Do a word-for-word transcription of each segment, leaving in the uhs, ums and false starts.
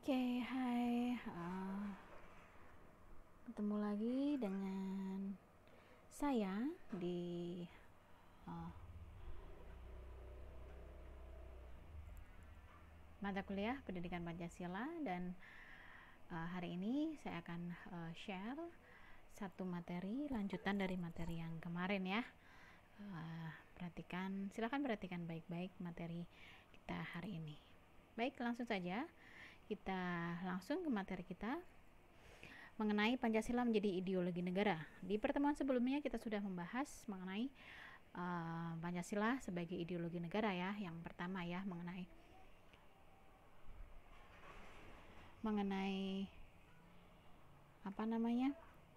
Oke, hai. Uh, ketemu lagi dengan saya di uh, mata kuliah Pendidikan Pancasila, dan uh, hari ini saya akan uh, share satu materi lanjutan dari materi yang kemarin ya. Uh, perhatikan, silakan perhatikan baik-baik materi kita hari ini. Baik, langsung saja kita langsung ke materi kita mengenai Pancasila menjadi ideologi negara. Di pertemuan sebelumnya kita sudah membahas mengenai uh, Pancasila sebagai ideologi negara ya. Yang pertama ya mengenai mengenai apa namanya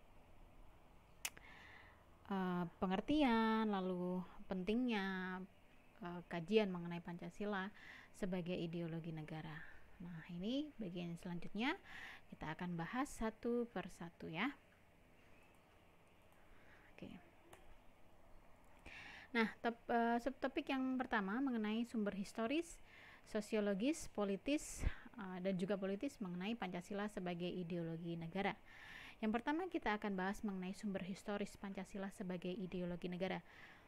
uh, pengertian, lalu pentingnya uh, kajian mengenai Pancasila sebagai ideologi negara. Nah, ini bagian selanjutnya kita akan bahas satu persatu ya. Oke. Nah, top, uh, subtopik yang pertama mengenai sumber historis, sosiologis, politis, uh, dan juga politis mengenai Pancasila sebagai ideologi negara. Yang pertama kita akan bahas mengenai sumber historis Pancasila sebagai ideologi negara.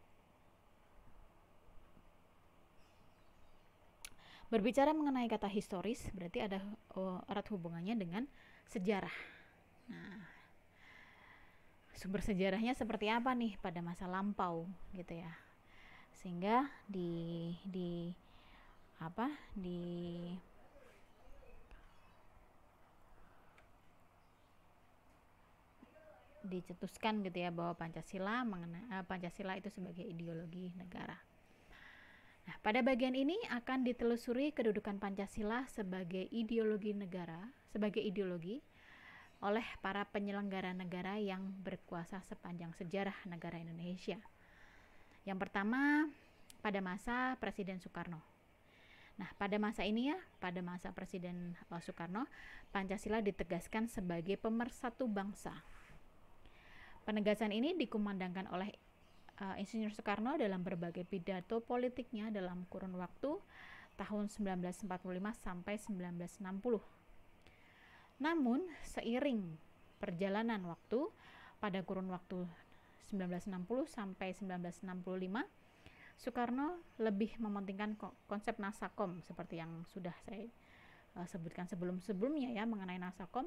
Berbicara mengenai kata historis berarti ada oh, erat hubungannya dengan sejarah. Nah, sumber sejarahnya seperti apa nih pada masa lampau gitu ya, sehingga di di apa di dicetuskan gitu ya bahwa Pancasila mengenai uh, Pancasila itu sebagai ideologi negara. Nah, pada bagian ini akan ditelusuri kedudukan Pancasila sebagai ideologi negara, sebagai ideologi oleh para penyelenggara negara yang berkuasa sepanjang sejarah negara Indonesia. Yang pertama, pada masa Presiden Soekarno. Nah, pada masa ini ya, pada masa Presiden Soekarno, Pancasila ditegaskan sebagai pemersatu bangsa. Penegasan ini dikumandangkan oleh Uh, Insinyur Soekarno dalam berbagai pidato politiknya dalam kurun waktu tahun sembilan belas empat puluh lima sampai sembilan belas enam puluh. Namun, seiring perjalanan waktu pada kurun waktu sembilan belas enam puluh sampai sembilan belas enam puluh lima, Soekarno lebih mementingkan konsep Nasakom seperti yang sudah saya uh, sebutkan sebelum-sebelumnya ya mengenai Nasakom.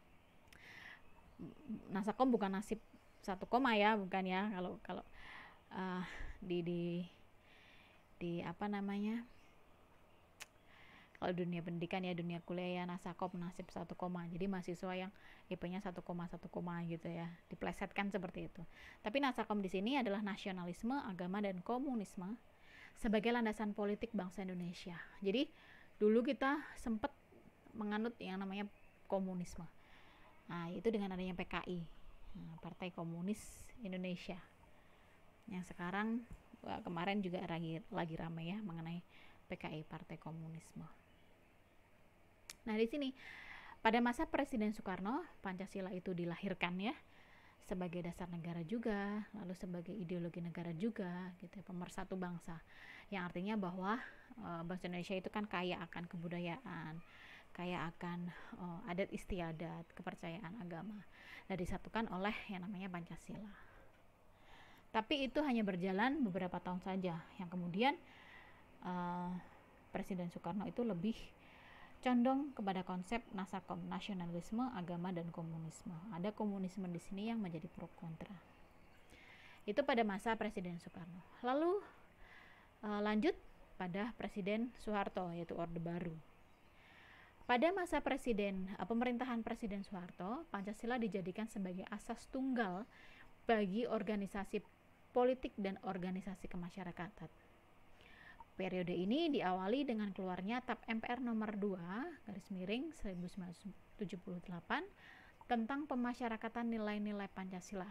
Nasakom bukan nasib satu koma ya, bukan ya. Kalau kalau uh, di di di apa namanya kalau dunia pendidikan ya, dunia kuliah ya, Nasakom nasib satu koma. Jadi mahasiswa yang I P-nya satu koma satu gitu ya, diplesetkan seperti itu. Tapi Nasakom di sini adalah nasionalisme, agama, dan komunisme sebagai landasan politik bangsa Indonesia. Jadi dulu kita sempat menganut yang namanya komunisme. Nah, itu dengan adanya P K I, nah, Partai Komunis Indonesia, yang sekarang wah, kemarin juga lagi lagi ramai ya mengenai P K I, Partai Komunisme. Nah, di sini pada masa Presiden Soekarno, Pancasila itu dilahirkan ya sebagai dasar negara juga, lalu sebagai ideologi negara juga, gitu ya, pemersatu bangsa. Yang artinya bahwa e, bangsa Indonesia itu kan kaya akan kebudayaan, kaya akan e, adat istiadat, kepercayaan agama, dan disatukan oleh yang namanya Pancasila. Tapi itu hanya berjalan beberapa tahun saja, yang kemudian e, Presiden Soekarno itu lebih condong kepada konsep Nasakom, nasionalisme, agama, dan komunisme. Ada komunisme di sini yang menjadi pro kontra. Itu pada masa Presiden Soekarno. Lalu e, lanjut pada Presiden Soeharto, yaitu Orde Baru. Pada masa Presiden e, pemerintahan Presiden Soeharto, Pancasila dijadikan sebagai asas tunggal bagi organisasi politik dan organisasi kemasyarakatan. Periode ini diawali dengan keluarnya T A P M P R nomor dua garis miring seribu sembilan ratus tujuh puluh delapan tentang pemasyarakatan nilai-nilai Pancasila.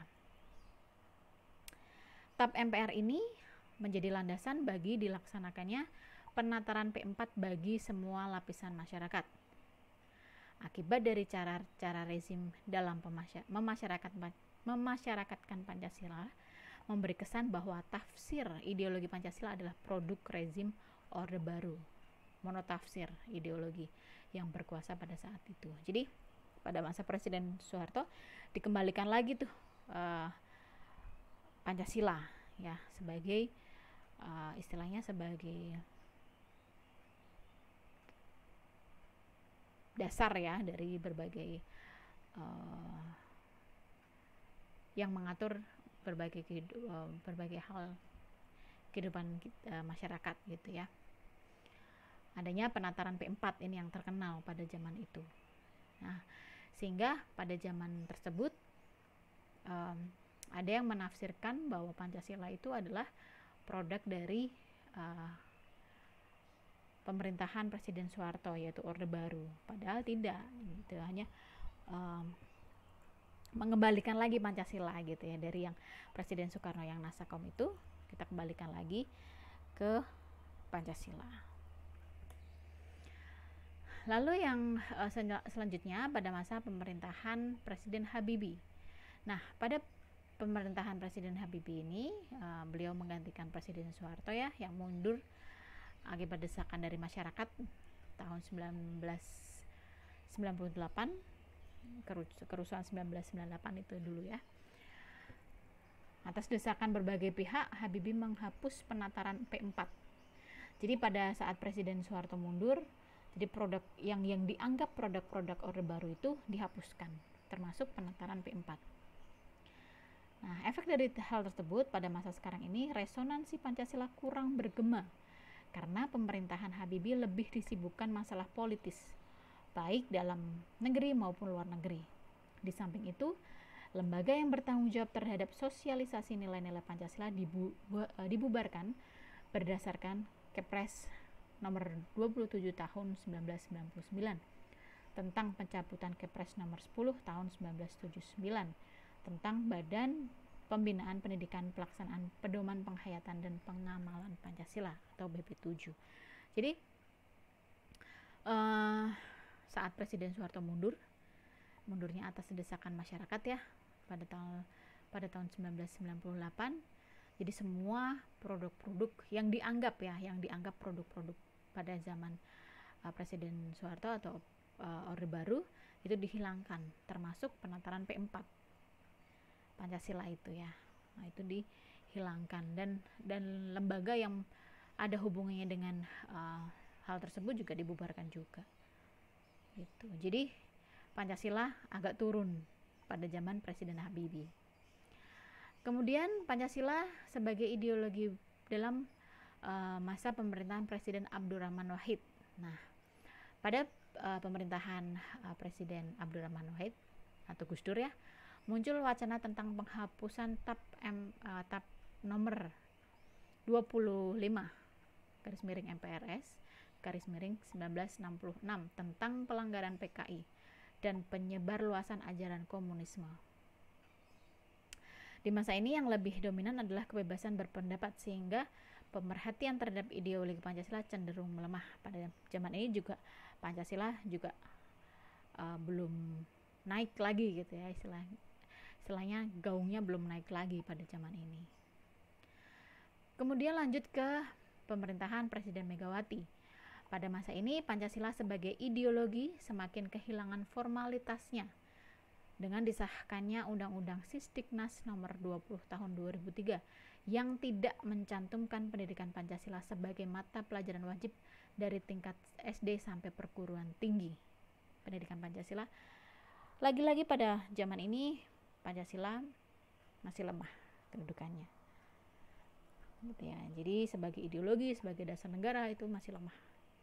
T A P M P R ini menjadi landasan bagi dilaksanakannya penataran P empat bagi semua lapisan masyarakat. Akibat dari cara-cara rezim dalam memasyarakat, memasyarakatkan Pancasila, memberi kesan bahwa tafsir ideologi Pancasila adalah produk rezim Orde Baru, monotafsir ideologi, yang berkuasa pada saat itu. Jadi pada masa Presiden Soeharto dikembalikan lagi tuh uh, Pancasila ya sebagai uh, istilahnya sebagai dasar ya dari berbagai uh, yang mengatur berbagai uh, berbagai hal kehidupan uh, masyarakat gitu ya. Adanya penataran P empat ini yang terkenal pada zaman itu. Nah, sehingga pada zaman tersebut um, ada yang menafsirkan bahwa Pancasila itu adalah produk dari uh, pemerintahan Presiden Soeharto, yaitu Orde Baru. Padahal tidak, gitu. Hanya um, mengembalikan lagi Pancasila gitu ya, dari yang Presiden Soekarno yang Nasakom itu kita kembalikan lagi ke Pancasila. Lalu yang uh, selanjutnya pada masa pemerintahan Presiden Habibie. Nah, pada pemerintahan Presiden Habibie ini uh, beliau menggantikan Presiden Soeharto ya yang mundur akibat desakan dari masyarakat tahun sembilan belas sembilan puluh delapan, kerusuhan sembilan belas sembilan puluh delapan itu dulu ya. Atas desakan berbagai pihak, Habibie menghapus penataran P empat. Jadi pada saat Presiden Soeharto mundur, jadi produk yang yang dianggap produk-produk Orde Baru itu dihapuskan, termasuk penataran P empat. Nah, efek dari hal tersebut pada masa sekarang ini resonansi Pancasila kurang bergema karena pemerintahan Habibie lebih disibukkan masalah politis, baik dalam negeri maupun luar negeri. Di samping itu, lembaga yang bertanggung jawab terhadap sosialisasi nilai-nilai Pancasila dibu dibubarkan berdasarkan Kepres nomor dua puluh tujuh tahun seribu sembilan ratus sembilan puluh sembilan tentang pencabutan Kepres nomor sepuluh tahun seribu sembilan ratus tujuh puluh sembilan tentang Badan Pembinaan Pendidikan Pelaksanaan Pedoman Penghayatan dan Pengamalan Pancasila atau B P tujuh. Jadi uh, saat Presiden Soeharto mundur, mundurnya atas desakan masyarakat ya pada tahun pada tahun seribu sembilan ratus sembilan puluh delapan. Jadi semua produk-produk yang dianggap ya, yang dianggap produk-produk pada zaman uh, Presiden Soeharto atau uh, Orde Baru itu dihilangkan, termasuk penataran P empat Pancasila itu ya. Nah, itu dihilangkan dan dan lembaga yang ada hubungannya dengan uh, hal tersebut juga dibubarkan juga. Gitu. Jadi Pancasila agak turun pada zaman Presiden Habibie. Kemudian Pancasila sebagai ideologi dalam uh, masa pemerintahan Presiden Abdurrahman Wahid. Nah, pada uh, pemerintahan uh, Presiden Abdurrahman Wahid atau Gus Dur ya, muncul wacana tentang penghapusan T A P M, uh, T A P nomor dua puluh lima garis miring M P R S garis miring seribu sembilan ratus enam puluh enam tentang pelanggaran P K I dan penyebar luasan ajaran komunisme. Di masa ini yang lebih dominan adalah kebebasan berpendapat, sehingga pemerhatian terhadap ideologi Pancasila cenderung melemah. Pada zaman ini juga Pancasila juga uh, belum naik lagi gitu ya, istilah istilahnya gaungnya belum naik lagi pada zaman ini. Kemudian lanjut ke pemerintahan Presiden Megawati. Pada masa ini Pancasila sebagai ideologi semakin kehilangan formalitasnya dengan disahkannya Undang-Undang Sisdiknas nomor dua puluh tahun dua ribu tiga yang tidak mencantumkan pendidikan Pancasila sebagai mata pelajaran wajib dari tingkat S D sampai perguruan tinggi. Pendidikan Pancasila lagi-lagi pada zaman ini Pancasila masih lemah kedudukannya. Gitu ya. Jadi sebagai ideologi, sebagai dasar negara itu masih lemah.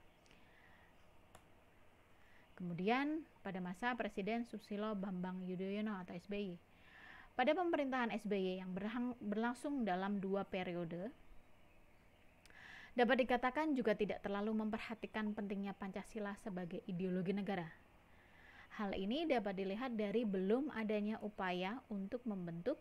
Kemudian pada masa Presiden Susilo Bambang Yudhoyono atau S B Y. Pada pemerintahan S B Y yang berlangsung dalam dua periode, dapat dikatakan juga tidak terlalu memperhatikan pentingnya Pancasila sebagai ideologi negara. Hal ini dapat dilihat dari belum adanya upaya untuk membentuk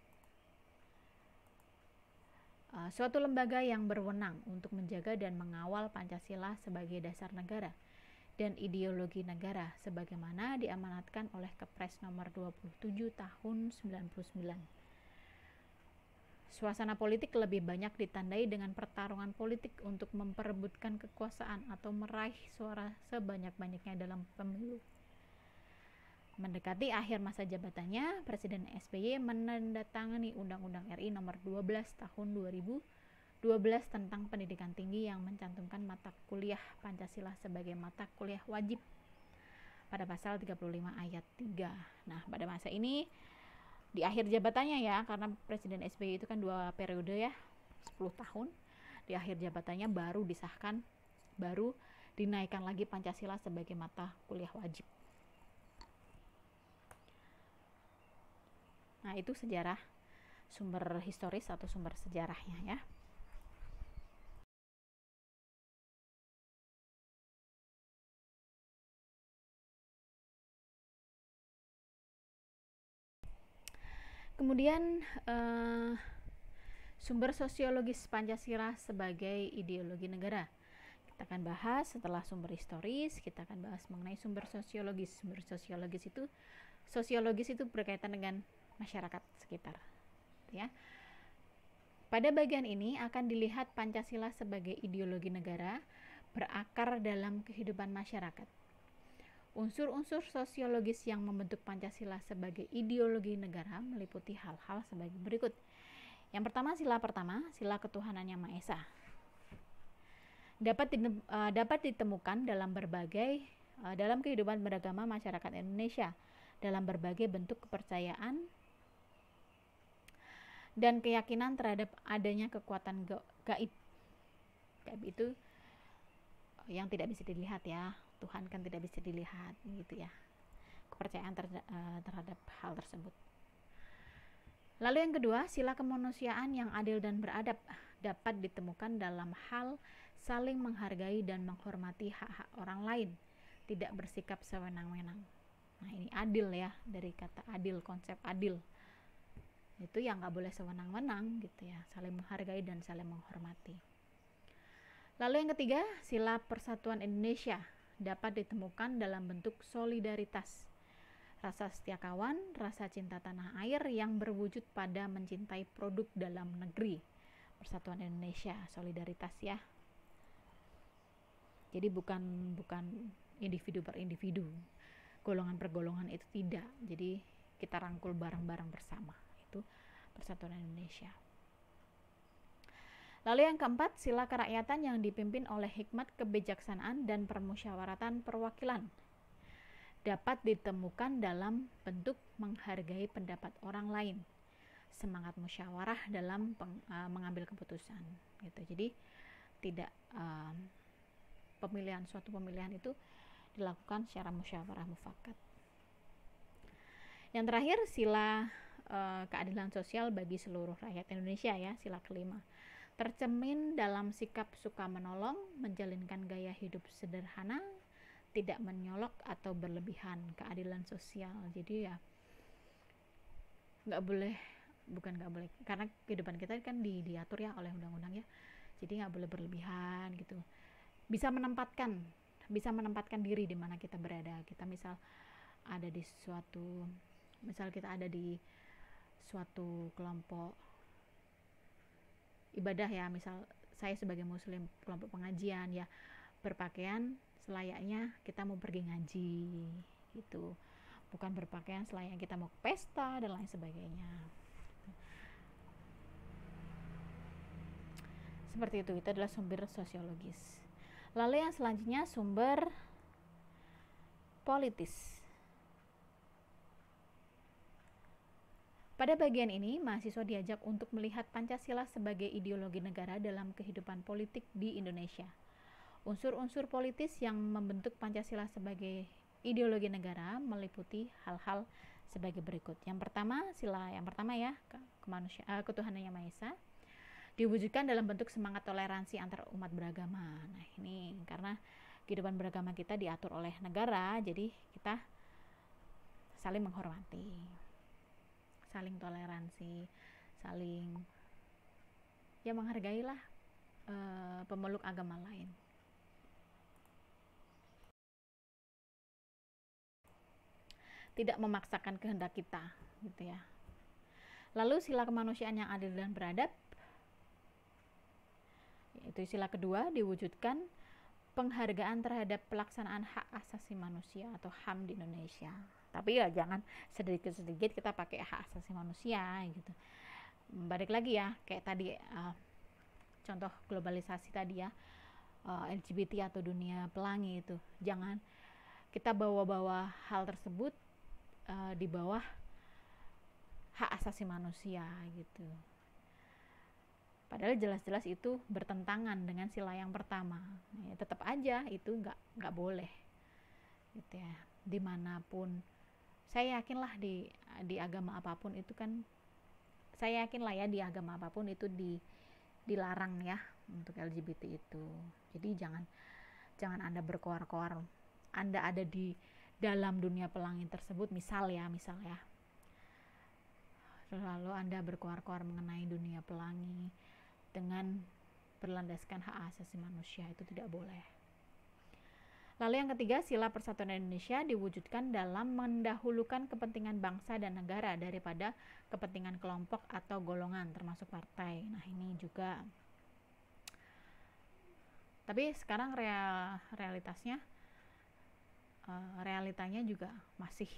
uh, suatu lembaga yang berwenang untuk menjaga dan mengawal Pancasila sebagai dasar negara dan ideologi negara sebagaimana diamanatkan oleh Kepres nomor dua puluh tujuh tahun sembilan puluh sembilan. Suasana politik lebih banyak ditandai dengan pertarungan politik untuk memperebutkan kekuasaan atau meraih suara sebanyak-banyaknya dalam pemilu. Mendekati akhir masa jabatannya, Presiden S B Y menandatangani Undang-Undang R I nomor dua belas tahun dua ribu dua belas tentang pendidikan tinggi yang mencantumkan mata kuliah Pancasila sebagai mata kuliah wajib pada pasal tiga puluh lima ayat tiga. Nah, pada masa ini di akhir jabatannya ya, karena Presiden S B Y itu kan dua periode ya, sepuluh tahun. Di akhir jabatannya baru disahkan, baru dinaikkan lagi Pancasila sebagai mata kuliah wajib. Nah, itu sejarah, sumber historis atau sumber sejarahnya ya. Kemudian eh, sumber sosiologis Pancasila sebagai ideologi negara. Kita akan bahas setelah sumber historis, kita akan bahas mengenai sumber sosiologis. Sumber sosiologis itu sosiologis itu berkaitan dengan masyarakat sekitar, ya. Pada bagian ini akan dilihat Pancasila sebagai ideologi negara berakar dalam kehidupan masyarakat. Unsur-unsur sosiologis yang membentuk Pancasila sebagai ideologi negara meliputi hal-hal sebagai berikut. Yang pertama, sila pertama, sila ketuhanan yang Maha Esa. Dapat, uh, dapat ditemukan dalam berbagai uh, dalam kehidupan beragama masyarakat Indonesia, dalam berbagai bentuk kepercayaan dan keyakinan terhadap adanya kekuatan gaib. Gaib itu yang tidak bisa dilihat ya, Tuhan kan tidak bisa dilihat gitu ya. Kepercayaan ter- uh, terhadap hal tersebut. Lalu yang kedua, sila kemanusiaan yang adil dan beradab dapat ditemukan dalam hal saling menghargai dan menghormati hak-hak orang lain, tidak bersikap sewenang-wenang. Nah, ini adil ya, dari kata adil, konsep adil. Itu yang nggak boleh sewenang-wenang gitu ya, saling menghargai dan saling menghormati. Lalu yang ketiga, sila persatuan Indonesia dapat ditemukan dalam bentuk solidaritas, rasa setia kawan, rasa cinta tanah air yang berwujud pada mencintai produk dalam negeri. Persatuan Indonesia, solidaritas ya. Jadi bukan bukan individu per individu, golongan per golongan itu tidak. Jadi kita rangkul bareng-bareng bersama. Itu Persatuan Indonesia. Lalu yang keempat, sila kerakyatan yang dipimpin oleh hikmat kebijaksanaan dan permusyawaratan perwakilan dapat ditemukan dalam bentuk menghargai pendapat orang lain, semangat musyawarah dalam peng, uh, mengambil keputusan gitu. Jadi tidak uh, pemilihan suatu pemilihan itu dilakukan secara musyawarah mufakat. Yang terakhir, sila uh, keadilan sosial bagi seluruh rakyat Indonesia ya, sila kelima, tercermin dalam sikap suka menolong, menjalinkan gaya hidup sederhana, tidak menyolok atau berlebihan, keadilan sosial. Jadi ya nggak boleh, bukan nggak boleh, karena kehidupan kita kan di, diatur ya oleh undang-undang ya. Jadi nggak boleh berlebihan gitu. Bisa menempatkan, bisa menempatkan diri di mana kita berada. Kita misal ada di suatu, misal kita ada di suatu kelompok ibadah ya, misal saya sebagai muslim kelompok pengajian ya, berpakaian selayaknya kita mau pergi ngaji gitu, bukan berpakaian selayaknya kita mau ke pesta dan lain sebagainya. Seperti itu, itu adalah sumber sosiologis. Lalu yang selanjutnya sumber politis. Pada bagian ini, mahasiswa diajak untuk melihat Pancasila sebagai ideologi negara dalam kehidupan politik di Indonesia. Unsur-unsur politis yang membentuk Pancasila sebagai ideologi negara meliputi hal-hal sebagai berikut. Yang pertama, sila yang pertama ya, kemanusia, uh, ketuhanan yang Maha Esa, diwujudkan dalam bentuk semangat toleransi antar umat beragama. Nah, ini karena kehidupan beragama kita diatur oleh negara, jadi kita saling menghormati, saling toleransi, saling ya menghargailah uh, pemeluk agama lain. Tidak memaksakan kehendak kita gitu ya. Lalu sila kemanusiaan yang adil dan beradab, yaitu sila kedua, diwujudkan penghargaan terhadap pelaksanaan hak asasi manusia atau H A M di Indonesia. Tapi ya jangan sedikit-sedikit kita pakai hak asasi manusia gitu. Balik lagi ya, kayak tadi uh, contoh globalisasi tadi ya, uh, L G B T atau dunia pelangi itu. Jangan kita bawa-bawa hal tersebut uh, di bawah hak asasi manusia gitu. Padahal jelas-jelas itu bertentangan dengan sila yang pertama. Ya, tetap aja itu nggak nggak boleh, gitu ya. Dimanapun, saya yakinlah di di agama apapun itu kan, saya yakin lah ya di agama apapun itu di dilarang ya untuk L G B T itu. Jadi jangan jangan Anda berkoar-koar. Anda ada di dalam dunia pelangi tersebut, misal ya, misal ya. Lalu Anda berkoar-koar mengenai dunia pelangi dengan berlandaskan hak asasi manusia, itu tidak boleh. Lalu yang ketiga, sila persatuan Indonesia diwujudkan dalam mendahulukan kepentingan bangsa dan negara daripada kepentingan kelompok atau golongan termasuk partai. Nah ini juga, tapi sekarang real, realitasnya uh, realitanya juga masih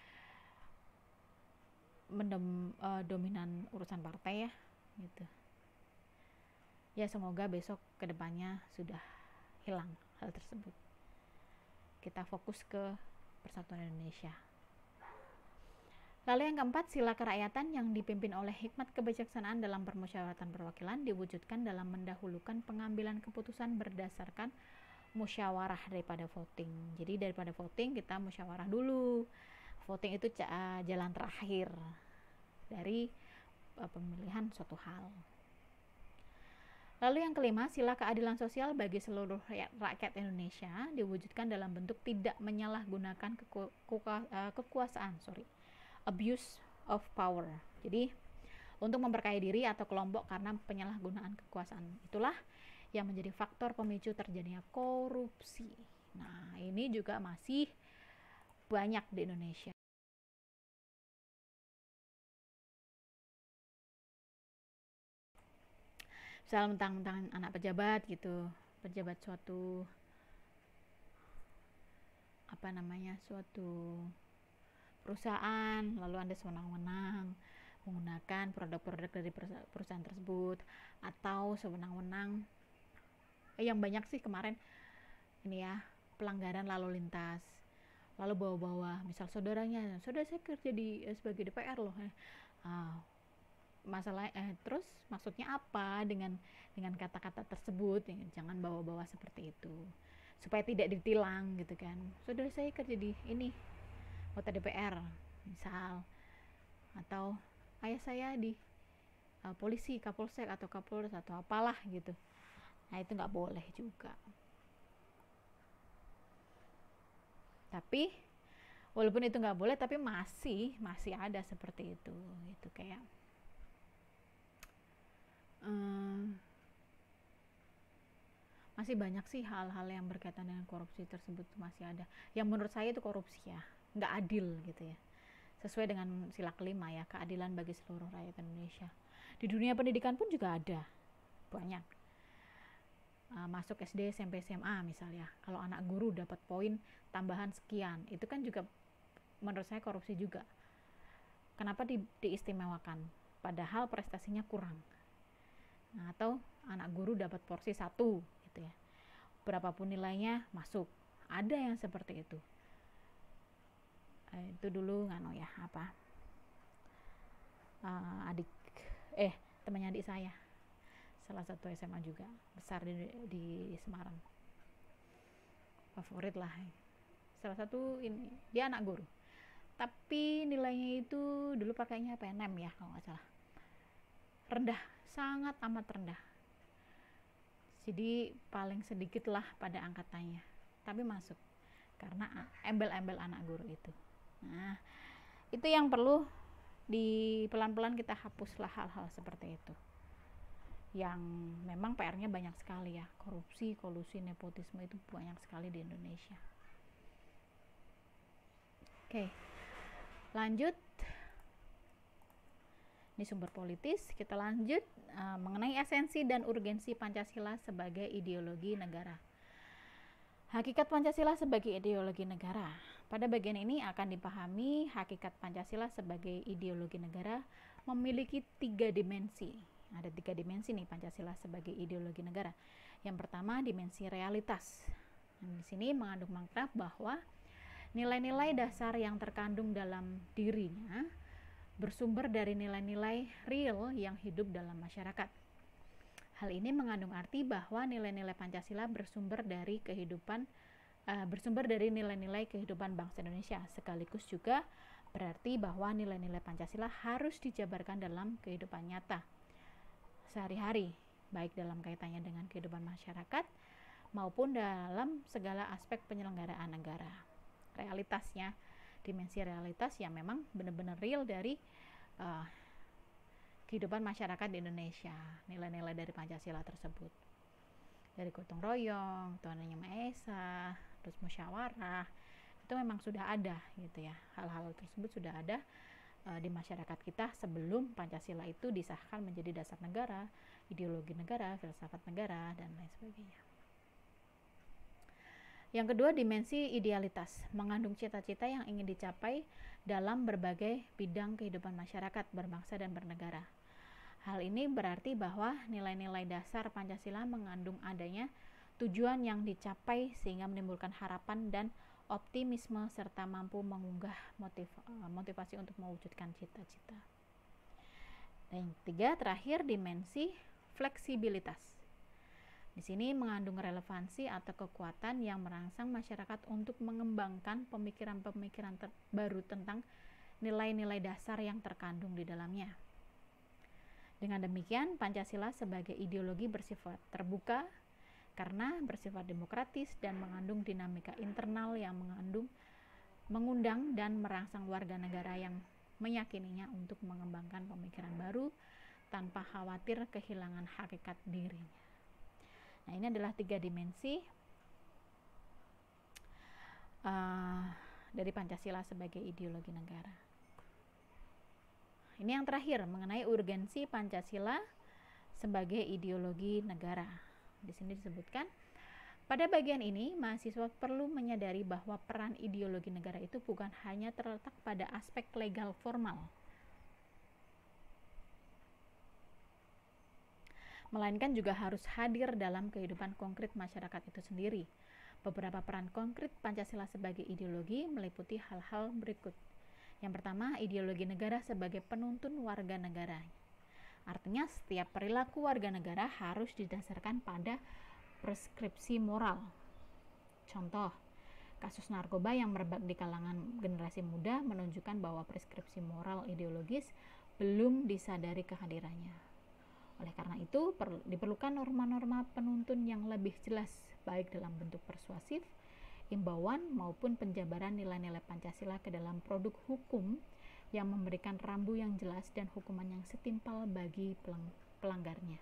mendom, uh, dominan urusan partai ya gitu. Ya semoga besok kedepannya sudah hilang hal tersebut. Kita fokus ke persatuan Indonesia. Lalu yang keempat, sila kerakyatan yang dipimpin oleh hikmat kebijaksanaan dalam permusyawaratan perwakilan diwujudkan dalam mendahulukan pengambilan keputusan berdasarkan musyawarah daripada voting. Jadi daripada voting kita musyawarah dulu. Voting itu jalan terakhir dari pemilihan suatu hal. Lalu yang kelima, sila keadilan sosial bagi seluruh rakyat Indonesia diwujudkan dalam bentuk tidak menyalahgunakan keku, kuka, uh, kekuasaan, sorry, abuse of power. Jadi untuk memperkaya diri atau kelompok karena penyalahgunaan kekuasaan. Itulah yang menjadi faktor pemicu terjadinya korupsi. Nah, ini juga masih banyak di Indonesia. Misal mentang-mentang anak pejabat gitu, pejabat suatu apa namanya suatu perusahaan, lalu Anda sewenang-wenang menggunakan produk-produk dari perusahaan tersebut, atau sewenang-wenang eh, yang banyak sih kemarin ini ya, pelanggaran lalu lintas, lalu bawa-bawa misal saudaranya, saudara saya kerja di eh, sebagai D P R loh, eh. ah, masalah eh, terus maksudnya apa dengan dengan kata-kata tersebut, ya, jangan bawa-bawa seperti itu supaya tidak ditilang gitu kan. Saudara saya kerja di ini kota D P R misal, atau ayah saya di uh, polisi, Kapolsek atau Kapolres atau apalah gitu. Nah itu nggak boleh juga. Tapi walaupun itu nggak boleh, tapi masih masih ada seperti itu. Itu kayak Hmm, masih banyak sih hal-hal yang berkaitan dengan korupsi tersebut masih ada. Yang menurut saya itu korupsi ya, nggak adil gitu ya. Sesuai dengan sila kelima ya, keadilan bagi seluruh rakyat Indonesia. Di dunia pendidikan pun juga ada banyak. Uh, masuk S D, S M P, S M A misalnya, kalau anak guru dapat poin tambahan sekian, itu kan juga menurut saya korupsi juga. Kenapa di, diistimewakan? Padahal prestasinya kurang. Nah, atau anak guru dapat porsi satu gitu ya, berapapun nilainya masuk, ada yang seperti itu. Eh, itu dulu ngano ya apa uh, adik eh temannya adik saya, salah satu S M A juga besar di, di Semarang, favorit lah, salah satu ini, dia anak guru tapi nilainya itu dulu pakainya P N M ya kalau nggak salah, rendah, sangat amat rendah, jadi paling sedikit lah pada angkatannya, tapi masuk karena embel-embel anak guru itu. Nah itu yang perlu di pelan-pelan kita hapuslah hal-hal seperti itu yang memang P R-nya banyak sekali ya, korupsi, kolusi, nepotisme itu banyak sekali di Indonesia. Oke, lanjut. Ini sumber politis. Kita lanjut uh, mengenai esensi dan urgensi Pancasila sebagai ideologi negara. Hakikat Pancasila sebagai ideologi negara. Pada bagian ini akan dipahami hakikat Pancasila sebagai ideologi negara memiliki tiga dimensi. Ada tiga dimensi nih Pancasila sebagai ideologi negara. Yang pertama, dimensi realitas. Nah, di sini mengandung makna bahwa nilai-nilai dasar yang terkandung dalam dirinya bersumber dari nilai-nilai real yang hidup dalam masyarakat. Hal ini mengandung arti bahwa nilai-nilai Pancasila bersumber dari kehidupan uh, bersumber dari nilai-nilai kehidupan bangsa Indonesia, sekaligus juga berarti bahwa nilai-nilai Pancasila harus dijabarkan dalam kehidupan nyata sehari-hari, baik dalam kaitannya dengan kehidupan masyarakat maupun dalam segala aspek penyelenggaraan negara. Realitasnya, dimensi realitas yang memang benar-benar real dari uh, kehidupan masyarakat di Indonesia, nilai-nilai dari Pancasila tersebut, dari gotong royong, Tuhan Yang Maha Esa, terus musyawarah, itu memang sudah ada gitu ya. Hal-hal tersebut sudah ada uh, di masyarakat kita sebelum Pancasila itu disahkan menjadi dasar negara, ideologi negara, filsafat negara, dan lain sebagainya. Yang kedua, dimensi idealitas, mengandung cita-cita yang ingin dicapai dalam berbagai bidang kehidupan masyarakat, berbangsa, dan bernegara. Hal ini berarti bahwa nilai-nilai dasar Pancasila mengandung adanya tujuan yang dicapai sehingga menimbulkan harapan dan optimisme serta mampu mengunggah motiv, motivasi untuk mewujudkan cita-cita. Dan yang ketiga, terakhir, dimensi fleksibilitas. Di sini mengandung relevansi atau kekuatan yang merangsang masyarakat untuk mengembangkan pemikiran-pemikiran ter- baru tentang nilai-nilai dasar yang terkandung di dalamnya. Dengan demikian, Pancasila sebagai ideologi bersifat terbuka karena bersifat demokratis dan mengandung dinamika internal yang mengandung, mengundang dan merangsang warga negara yang meyakininya untuk mengembangkan pemikiran baru tanpa khawatir kehilangan hakikat dirinya. Nah, ini adalah tiga dimensi uh, dari Pancasila sebagai ideologi negara. Ini yang terakhir mengenai urgensi Pancasila sebagai ideologi negara. Di sini disebutkan, pada bagian ini mahasiswa perlu menyadari bahwa peran ideologi negara itu bukan hanya terletak pada aspek legal formal, melainkan juga harus hadir dalam kehidupan konkret masyarakat itu sendiri. Beberapa peran konkret Pancasila sebagai ideologi meliputi hal-hal berikut. Yang pertama, ideologi negara sebagai penuntun warga negara. Artinya, setiap perilaku warga negara harus didasarkan pada preskripsi moral. Contoh, kasus narkoba yang merebak di kalangan generasi muda menunjukkan bahwa preskripsi moral ideologis belum disadari kehadirannya. Oleh karena itu, per, diperlukan norma-norma penuntun yang lebih jelas, baik dalam bentuk persuasif, imbauan, maupun penjabaran nilai-nilai Pancasila ke dalam produk hukum yang memberikan rambu yang jelas dan hukuman yang setimpal bagi pelang, pelanggarnya.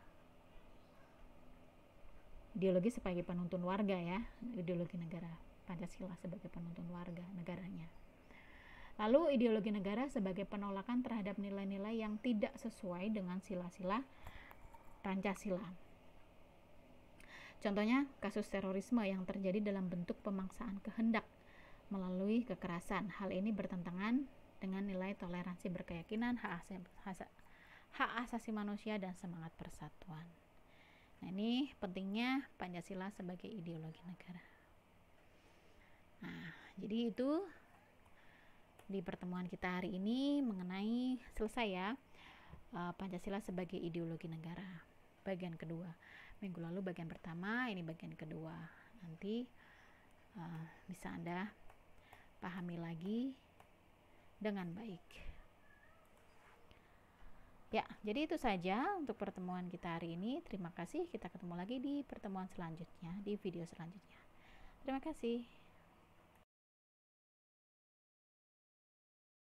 Ideologi sebagai penuntun warga ya, ideologi negara, Pancasila sebagai penuntun warga negaranya. Lalu ideologi negara sebagai penolakan terhadap nilai-nilai yang tidak sesuai dengan sila-sila Pancasila. Contohnya, kasus terorisme yang terjadi dalam bentuk pemaksaan kehendak melalui kekerasan. Hal ini bertentangan dengan nilai toleransi berkeyakinan, hak asasi, hak asasi manusia, dan semangat persatuan. Nah, ini pentingnya Pancasila sebagai ideologi negara. Nah, jadi itu di pertemuan kita hari ini mengenai selesai ya, Pancasila sebagai ideologi negara. Bagian kedua, minggu lalu bagian pertama, ini bagian kedua. Nanti uh, bisa Anda pahami lagi dengan baik. Ya, jadi itu saja untuk pertemuan kita hari ini. Terima kasih, kita ketemu lagi di pertemuan selanjutnya, di video selanjutnya. Terima kasih.